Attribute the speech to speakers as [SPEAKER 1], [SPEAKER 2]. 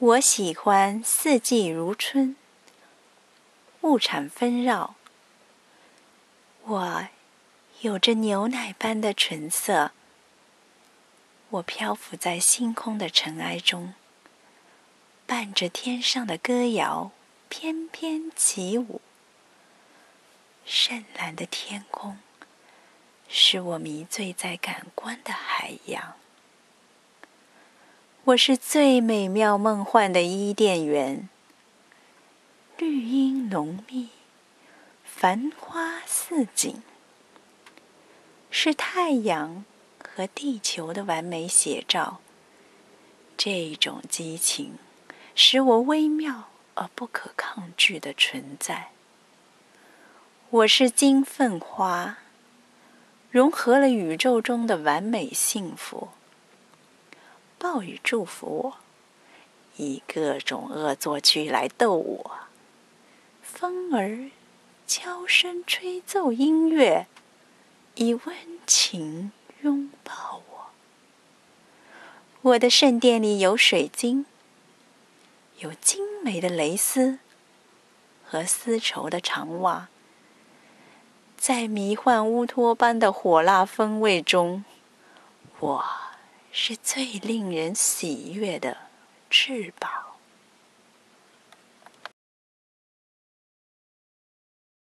[SPEAKER 1] 我喜欢四季如春，物产纷绕。我有着牛奶般的纯色，我漂浮在星空的尘埃中，伴着天上的歌谣翩翩起舞。深蓝的天空使我迷醉在感官的海洋。我是最美妙梦幻的伊甸园，绿荫浓密，繁花似锦，是太阳和地球的完美写照。这种激情使我微妙而不可抗拒的存在。我是金凤花，融合了宇宙中的完美幸福。暴雨祝福我，以各种恶作剧来逗我。风儿悄声吹奏音乐，以温情拥抱我。我的圣殿里有水晶，有精美的蕾丝和丝绸的长袜。在迷幻乌托邦的火辣风味中，我是最令人喜悦的翅膀。